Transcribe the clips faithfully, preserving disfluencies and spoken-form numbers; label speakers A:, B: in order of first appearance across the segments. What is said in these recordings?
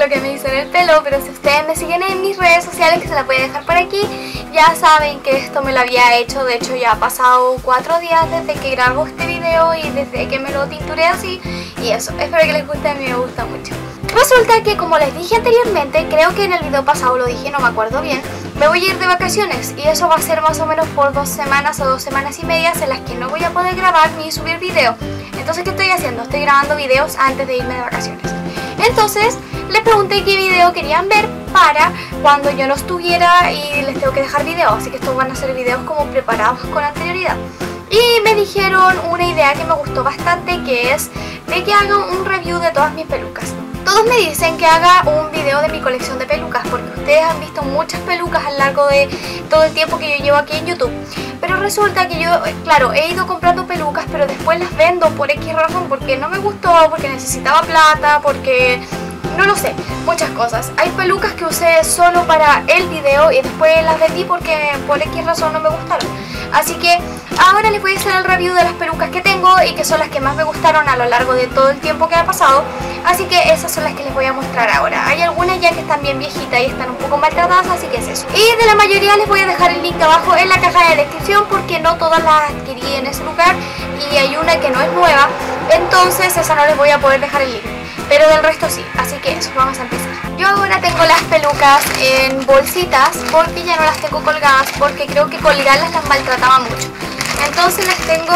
A: lo que me hice en el pelo, pero si ustedes me siguen en mis redes sociales, que se las voy a dejar por aquí, ya saben que esto me lo había hecho. De hecho ya ha pasado cuatro días desde que grabo este video y desde que me lo tinturé así. Y eso, espero que les guste, a mí me gusta mucho. Resulta que, como les dije anteriormente, creo que en el video pasado lo dije, no me acuerdo bien, me voy a ir de vacaciones y eso va a ser más o menos por dos semanas o dos semanas y medias en las que no voy a poder grabar ni subir video. Entonces, ¿qué estoy haciendo? Estoy grabando videos antes de irme de vacaciones. Entonces, les pregunté qué video querían ver para cuando yo no estuviera y les tengo que dejar videos. Así que estos van a ser videos como preparados con anterioridad. Y me dijeron una idea que me gustó bastante, que es de que haga un review de todas mis pelucas. Todos me dicen que haga un video de mi colección de pelucas, porque ustedes han visto muchas pelucas a lo largo de todo el tiempo que yo llevo aquí en YouTube. Pero resulta que yo, claro, he ido comprando pelucas, pero después las vendo por X razón, porque no me gustó, porque necesitaba plata, porque... no lo sé, muchas cosas. Hay pelucas que usé solo para el video y después las vendí porque por X razón no me gustaron. Así que ahora les voy a hacer el review de las pelucas que tengo y que son las que más me gustaron a lo largo de todo el tiempo que ha pasado. Así que esas son las que les voy a mostrar ahora. Hay algunas ya que están bien viejitas y están un poco maltratadas, así que es eso. Y de la mayoría les voy a dejar el link abajo en la caja de descripción, porque no todas las adquirí en ese lugar y hay una que no es nueva, entonces esa no les voy a poder dejar el link. Pero del resto sí, así que eso, vamos a empezar. Yo ahora tengo las pelucas en bolsitas porque ya no las tengo colgadas, porque creo que colgarlas las maltrataba mucho. Entonces las tengo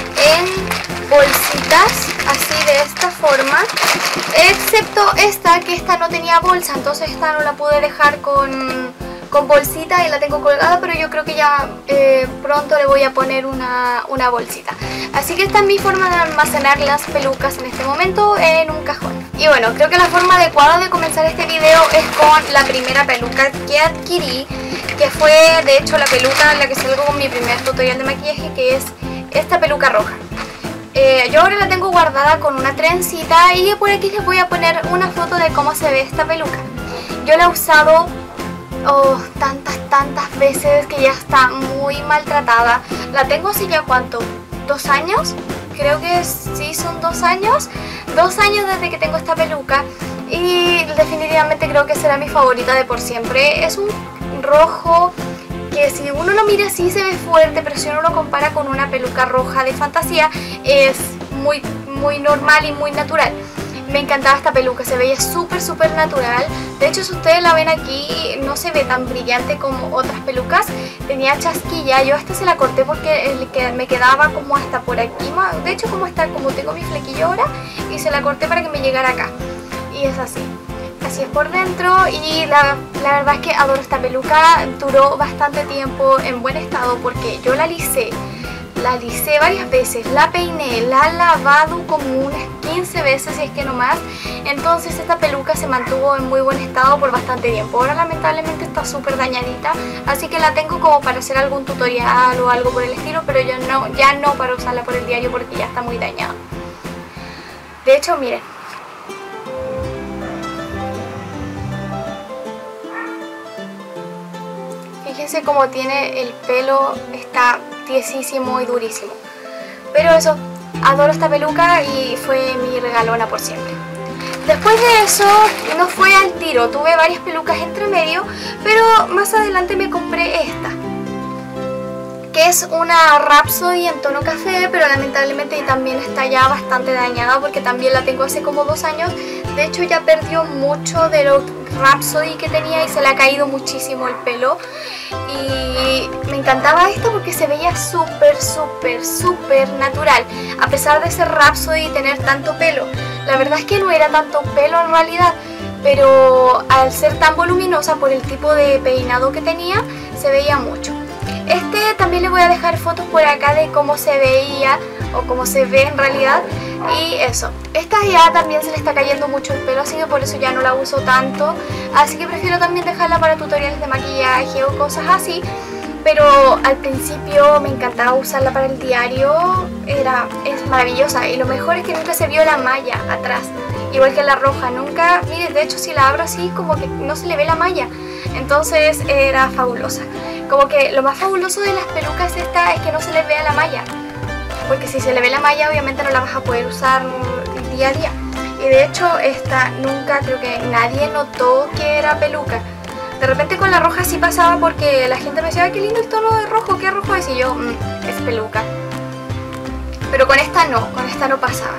A: en bolsitas, así de esta forma. Excepto esta, que esta no tenía bolsa, entonces esta no la pude dejar con... con bolsita y la tengo colgada, pero yo creo que ya eh, pronto le voy a poner una, una bolsita. Así que esta es mi forma de almacenar las pelucas en este momento, en un cajón. Y bueno, creo que la forma adecuada de comenzar este video es con la primera peluca que adquirí, que fue de hecho la peluca en la que salgo con mi primer tutorial de maquillaje, que es esta peluca roja. Eh, yo ahora la tengo guardada con una trencita y por aquí les voy a poner una foto de cómo se ve esta peluca. Yo la he usado oh, tantas, tantas veces que ya está muy maltratada. La tengo hace ya, ¿cuánto? ¿Dos años? Creo que sí, son dos años. Dos años desde que tengo esta peluca y definitivamente creo que será mi favorita de por siempre. Es un rojo que si uno lo mira así se ve fuerte, pero si uno lo compara con una peluca roja de fantasía es muy, muy normal y muy natural. Me encantaba esta peluca, se veía súper súper natural. De hecho, si ustedes la ven aquí, no se ve tan brillante como otras pelucas. Tenía chasquilla, yo esta se la corté porque me quedaba como hasta por aquí. De hecho, como hasta como tengo mi flequillo ahora, y se la corté para que me llegara acá. Y es así, así es por dentro. Y la, la verdad es que adoro esta peluca. Duró bastante tiempo en buen estado porque yo la alisé. La alicé varias veces, la peiné, la he lavado como unas quince veces, si es que no más. Entonces esta peluca se mantuvo en muy buen estado por bastante tiempo. Ahora lamentablemente está súper dañadita, así que la tengo como para hacer algún tutorial o algo por el estilo, pero yo no, ya no para usarla por el diario porque ya está muy dañada. De hecho, miren. Fíjense cómo tiene el pelo, está tiesísimo y durísimo. Pero eso, adoro esta peluca y fue mi regalona por siempre. Después de eso no fue al tiro, tuve varias pelucas entre medio, pero más adelante me compré esta, que es una Rhapsody en tono café, pero lamentablemente también está ya bastante dañada porque también la tengo hace como dos años. De hecho ya perdió mucho de lo Rhapsody que tenía y se le ha caído muchísimo el pelo. Y me encantaba esta porque se veía súper, súper, súper natural, a pesar de ser Rhapsody y tener tanto pelo. La verdad es que no era tanto pelo en realidad, pero al ser tan voluminosa por el tipo de peinado que tenía, se veía mucho. Este también les voy a dejar fotos por acá de cómo se veía o cómo se ve en realidad. Y eso, esta ya también se le está cayendo mucho el pelo, así que por eso ya no la uso tanto. Así que prefiero también dejarla para tutoriales de maquillaje o cosas así. Pero al principio me encantaba usarla para el diario, era, es maravillosa. Y lo mejor es que nunca se vio la malla atrás, igual que la roja, nunca, miren, de hecho si la abro así como que no se le ve la malla. Entonces era fabulosa. Como que lo más fabuloso de las pelucas esta es que no se les vea la malla, porque si se le ve la malla obviamente no la vas a poder usar día a día. Y de hecho esta nunca, creo que nadie notó que era peluca. De repente con la roja sí pasaba porque la gente me decía, qué lindo el tono de rojo, ¿qué rojo es? Y yo, mmm, es peluca. Pero con esta no, con esta no pasaba.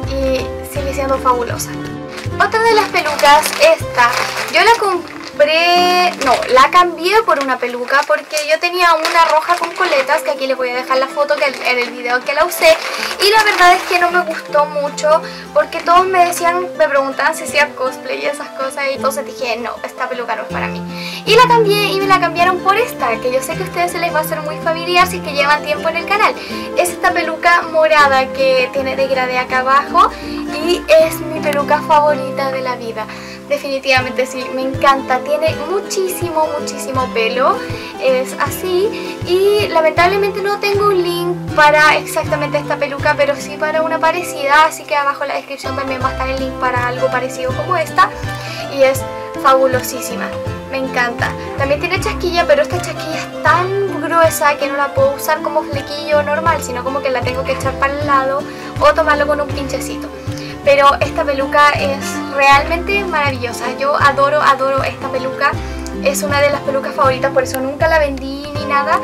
A: Y sigue siendo fabulosa. Otra de las pelucas, esta, yo la compré, no, la cambié por una peluca porque yo tenía una roja con coletas, que aquí les voy a dejar la foto que en el video que la usé, y la verdad es que no me gustó mucho porque todos me decían, me preguntaban si hacía cosplay y esas cosas, y entonces dije, no, esta peluca no es para mí. Y la cambié y me la cambiaron por esta, que yo sé que a ustedes se les va a hacer muy familiar si es que llevan tiempo en el canal. Es esta peluca morada que tiene degradé acá abajo y es mi peluca favorita de la vida. Definitivamente sí, me encanta, tiene muchísimo, muchísimo pelo, es así, y lamentablemente no tengo un link para exactamente esta peluca, pero sí para una parecida, así que abajo en la descripción también va a estar el link para algo parecido como esta, y es fabulosísima, me encanta. También tiene chasquilla, pero esta chasquilla es tan gruesa que no la puedo usar como flequillo normal, sino como que la tengo que echar para el lado o tomarlo con un pinchecito. Pero esta peluca es realmente maravillosa. Yo adoro, adoro esta peluca. Es una de las pelucas favoritas, por eso nunca la vendí ni nada,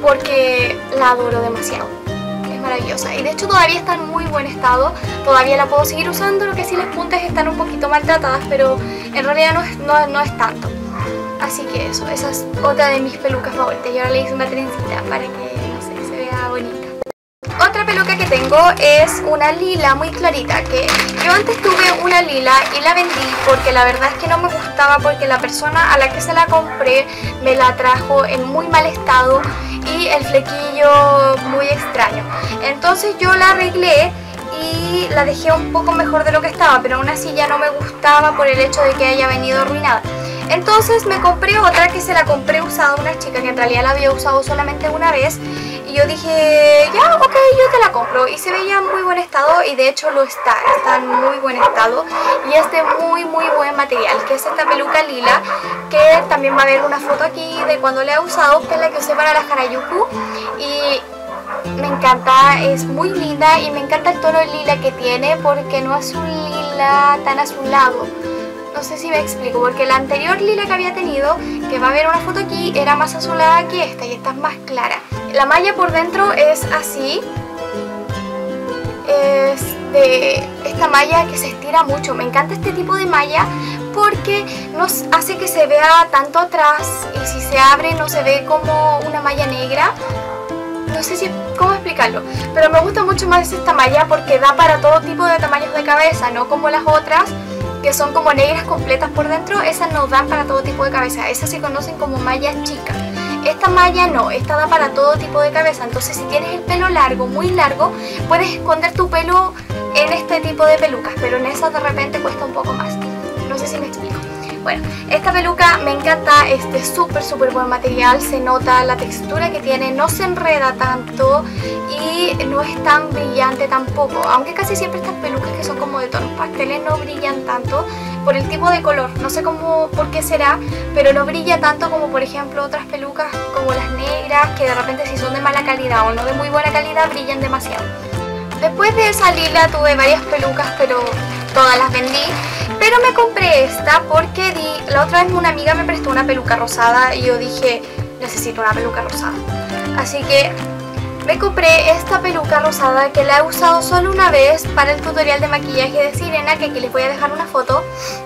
A: porque la adoro demasiado. Es maravillosa. Y de hecho todavía está en muy buen estado. Todavía la puedo seguir usando, lo que sí las puntas están un poquito maltratadas, pero en realidad no es, no, no es tanto. Así que eso, esa es otra de mis pelucas favoritas. Y ahora le hice una trencita para que, no sé, se vea bonita. Otra peluca que tengo es una lila muy clarita, que yo antes tuve una lila y la vendí porque la verdad es que no me gustaba, porque la persona a la que se la compré me la trajo en muy mal estado y el flequillo muy extraño. Entonces yo la arreglé y la dejé un poco mejor de lo que estaba, pero aún así ya no me gustaba por el hecho de que haya venido arruinada. Entonces me compré otra que se la compré usada a una chica que en realidad la había usado solamente una vez. Y yo dije, ya, ok, yo te la compro. Y se veía en muy buen estado, y de hecho lo está, está en muy buen estado. Y es de muy, muy buen material, que es esta peluca lila, que también va a haber una foto aquí de cuando la he usado, que es la que usé para la Harajuku. Y me encanta, es muy linda y me encanta el tono de lila que tiene, porque no es un lila tan azulado. No sé si me explico, porque la anterior lila que había tenido, que va a haber una foto aquí, era más azulada que esta, y esta es más clara. La malla por dentro es así, es de esta malla que se estira mucho. Me encanta este tipo de malla porque nos hace que se vea tanto atrás, y si se abre no se ve como una malla negra. No sé si cómo explicarlo, pero me gusta mucho más esta malla porque da para todo tipo de tamaños de cabeza, no como las otras que son como negras completas por dentro. Esas no dan para todo tipo de cabeza, esas se conocen como mallas chicas. Esta malla no, esta da para todo tipo de cabeza. Entonces si tienes el pelo largo, muy largo, puedes esconder tu pelo en este tipo de pelucas, pero en esas de repente cuesta un poco más. No sé si me explico. Bueno, esta peluca me encanta, es de súper súper buen material, se nota la textura que tiene, no se enreda tanto y no es tan brillante tampoco, aunque casi siempre estas pelucas que son como de tonos pasteles no brillan tanto por el tipo de color, no sé cómo, por qué será, pero no brilla tanto como por ejemplo otras pelucas como las negras, que de repente si son de mala calidad o no de muy buena calidad brillan demasiado. Después de esa lila tuve varias pelucas, pero todas las vendí. Pero me compré esta porque di, la otra vez una amiga me prestó una peluca rosada y yo dije, necesito una peluca rosada. Así que me compré esta peluca rosada, que la he usado solo una vez para el tutorial de maquillaje de Sirena, que aquí les voy a dejar una foto.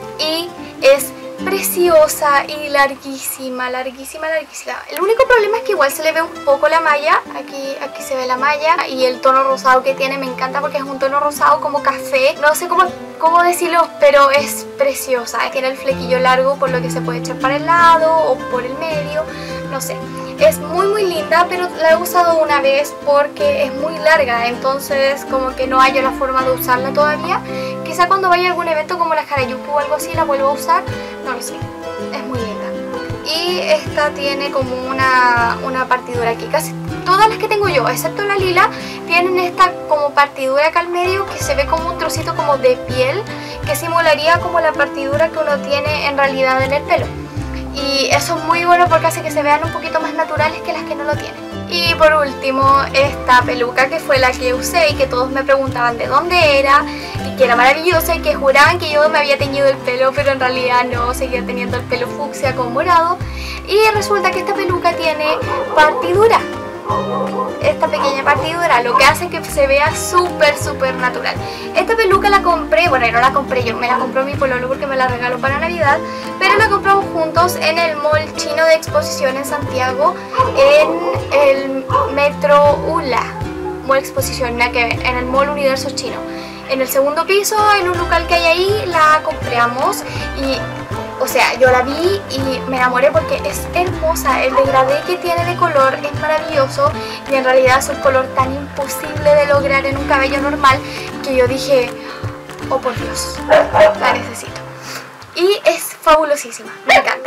A: Y es preciosa y larguísima, larguísima, larguísima. El único problema es que igual se le ve un poco la malla. Aquí, aquí se ve la malla y el tono rosado que tiene me encanta porque es un tono rosado como café. No sé cómo, cómo decirlo, pero es preciosa. Tiene el flequillo largo, por lo que se puede echar para el lado o por el medio, no sé. Es muy muy linda, pero la he usado una vez porque es muy larga, entonces como que no hallo la forma de usarla todavía. Quizá cuando vaya a algún evento como la Harajuku o algo así la vuelvo a usar, no lo sé, es muy linda. Y esta tiene como una, una partidura aquí, casi todas las que tengo yo, excepto la lila, tienen esta como partidura acá al medio que se ve como un trocito como de piel, que simularía como la partidura que uno tiene en realidad en el pelo. Y eso es muy bueno porque hace que se vean un poquito más naturales que las que no lo tienen. Y por último, esta peluca que fue la que usé y que todos me preguntaban de dónde era y que era maravillosa y que juraban que yo me había teñido el pelo, pero en realidad no, seguía teniendo el pelo fucsia con morado. Y resulta que esta peluca tiene partidura, esta pequeña partidura, lo que hace que se vea súper súper natural. Esta peluca la compré, bueno, no la compré yo, me la compró mi pololo porque me la regaló para Navidad, pero la compramos juntos en el mall chino de exposición en Santiago, en el Metro Ula, mall exposición, nada que ver, en el mall Universo Chino. En el segundo piso, en un local que hay ahí, la compramos y, o sea, yo la vi y me enamoré porque es hermosa. El degradé que tiene de color es maravilloso y en realidad es un color tan imposible de lograr en un cabello normal que yo dije, oh por Dios, la necesito. Y es fabulosísima, me encanta.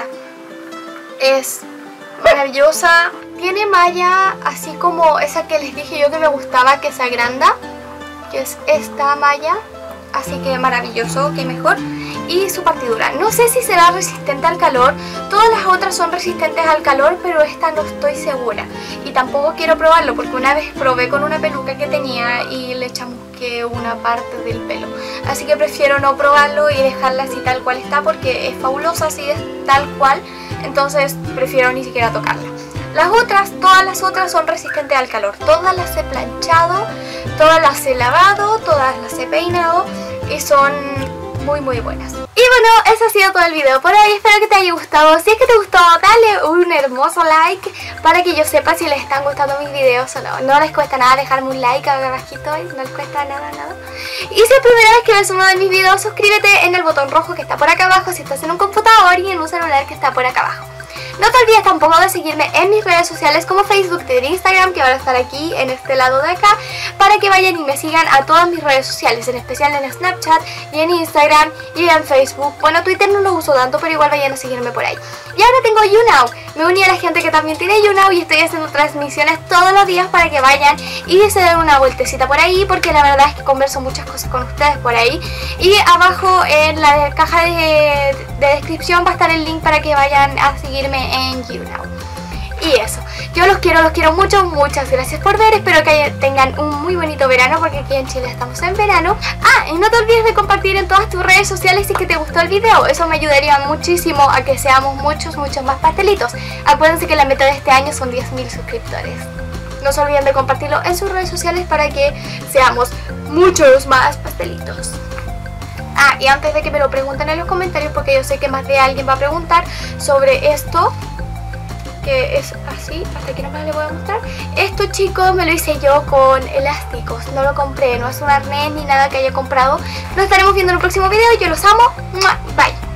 A: Es maravillosa, tiene malla así como esa que les dije yo que me gustaba, que se agranda, que es esta malla, así que maravilloso, que mejor. Y su partidura, no sé si será resistente al calor, todas las otras son resistentes al calor, pero esta no estoy segura y tampoco quiero probarlo porque una vez probé con una peluca que tenía y le chamusqué una parte del pelo, así que prefiero no probarlo y dejarla así tal cual está porque es fabulosa así es tal cual, entonces prefiero ni siquiera tocarla. Las otras, todas las otras son resistentes al calor, todas las he planchado, todas las he lavado, todas las he peinado y son muy muy buenas. Y bueno, eso ha sido todo el video por hoy, espero que te haya gustado. Si es que te gustó, dale un hermoso like para que yo sepa si les están gustando mis videos o no. No les cuesta nada dejarme un like abajito, no les cuesta nada, nada. Y si es primera vez que ves uno de mis videos, suscríbete en el botón rojo que está por acá abajo si estás en un computador y en un celular que está por acá abajo. No te olvides tampoco de seguirme en mis redes sociales como Facebook, Twitter e Instagram, que van a estar aquí en este lado de acá, para que vayan y me sigan a todas mis redes sociales, en especial en Snapchat y en Instagram y en Facebook. Bueno, Twitter no lo uso tanto, pero igual vayan a seguirme por ahí. Y ahora tengo YouNow, me uní a la gente que también tiene YouNow y estoy haciendo transmisiones todos los días para que vayan y se den una vueltecita por ahí, porque la verdad es que converso muchas cosas con ustedes por ahí. Y abajo en la caja de, de descripción va a estar el link para que vayan a seguirme en YouNow. Y eso, yo los quiero, los quiero mucho, muchas gracias por ver, espero que tengan un muy bonito verano porque aquí en Chile estamos en verano. Ah, y no te olvides de compartir en todas tus redes sociales si es que te gustó el video, eso me ayudaría muchísimo a que seamos muchos, muchos más pastelitos. Acuérdense que la meta de este año son diez mil suscriptores. No se olviden de compartirlo en sus redes sociales para que seamos muchos más pastelitos. Ah, y antes de que me lo pregunten en los comentarios, porque yo sé que más de alguien va a preguntar sobre esto, que es así, hasta aquí nomás les voy a mostrar. Esto, chicos, me lo hice yo con elásticos, no lo compré, no es un arnés ni nada que haya comprado. Nos estaremos viendo en el próximo video, yo los amo, bye.